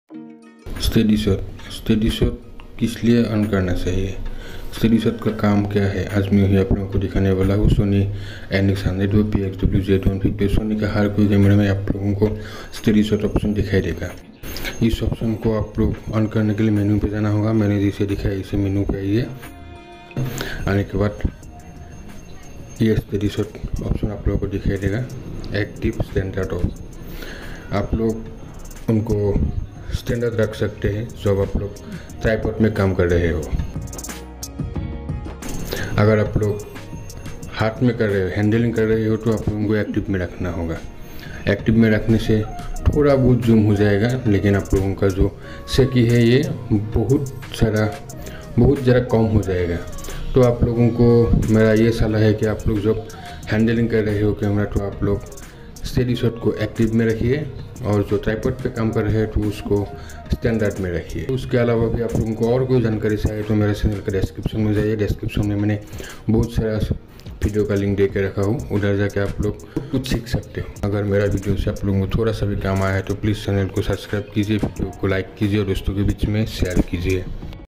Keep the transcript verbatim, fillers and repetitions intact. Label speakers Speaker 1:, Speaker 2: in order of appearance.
Speaker 1: Steady shot steady shot किस लिए on करना चाहिए, स्टेडी शॉट का काम क्या है, आज मैं ही आप लोगों को दिखाने वाला हूँ। सोनी एन एक्स हंड्रेड वो P X W Z one fifty Sony का हर कोई कैमरे में आप लोगों को स्टेडी शॉट ऑप्शन दिखाई देगा। इस ऑप्शन को आप लोग ऑन करने के लिए मेन्यू पे जाना होगा। मैंने जिसे दिखाया इसे मेन्यू पे आइए। आने के बाद ये स्टेडी शॉट ऑप्शन आप लोगों को दिखाई देगा, एक्टिव स्टैंडर्ड ऑफ। आप लोग उनको स्टैंडर्ड रख सकते हैं जब आप लोग ट्राइपॉड में काम कर रहे हो। अगर आप लोग हाथ में कर रहे हो, हैंडलिंग कर रहे हो, तो आप लोगों को एक्टिव में रखना होगा। एक्टिव में रखने से थोड़ा बहुत जूम हो जाएगा, लेकिन आप लोगों का जो सेकी है ये बहुत सारा बहुत ज़रा कम हो जाएगा। तो आप लोगों को मेरा ये सलाह है कि आप लोग जब हैंडलिंग कर रहे हो कैमरा, तो आप लोग स्टेडी शॉट को एक्टिव में रखिए और जो ट्राइपॉड पे काम कर रहे हैं तो उसको स्टैंडर्ड में रखिए। उसके अलावा भी आप लोगों को और कोई जानकारी चाहिए तो मेरे चैनल का डिस्क्रिप्शन में जाइए। डिस्क्रिप्शन में मैंने बहुत सारा वीडियो का लिंक दे के रखा हूँ, उधर जाके आप लोग कुछ सीख सकते हो। अगर मेरा वीडियो से आप लोगों को थोड़ा सा भी काम आया है तो प्लीज़ चैनल को सब्सक्राइब कीजिए, वीडियो को लाइक कीजिए और दोस्तों के बीच में शेयर कीजिए।